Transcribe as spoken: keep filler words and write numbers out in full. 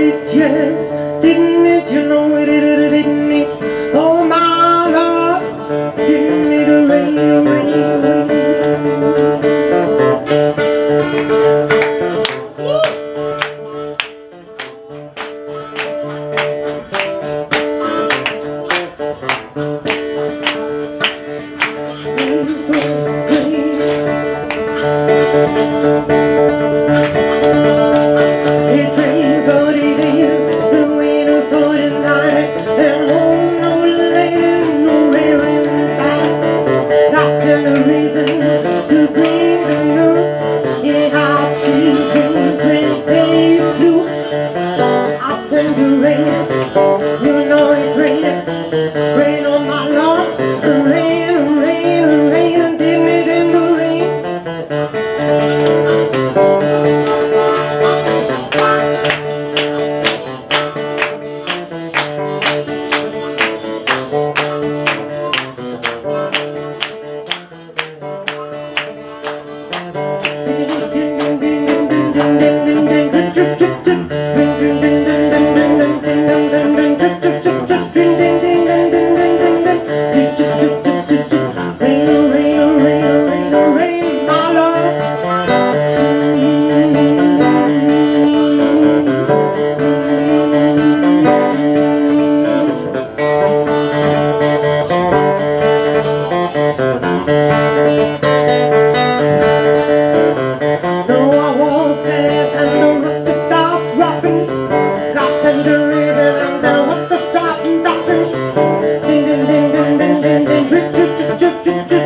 it just, didn't it, you know it, it, didn't it? Oh my Lord, didn't it rain, rain, rain? It rains all day, the rain is all the night, and oh no lady, no rain inside. That's in the rhythm, the green, the news, yeah, how she's in crazy flute. I send the rain, you know it rain, rain on my lawn, rain, rain, rain, did it in the rain. Ding ding ding ding ding ding ding ding ding ding ding ding ding ding ding ding ding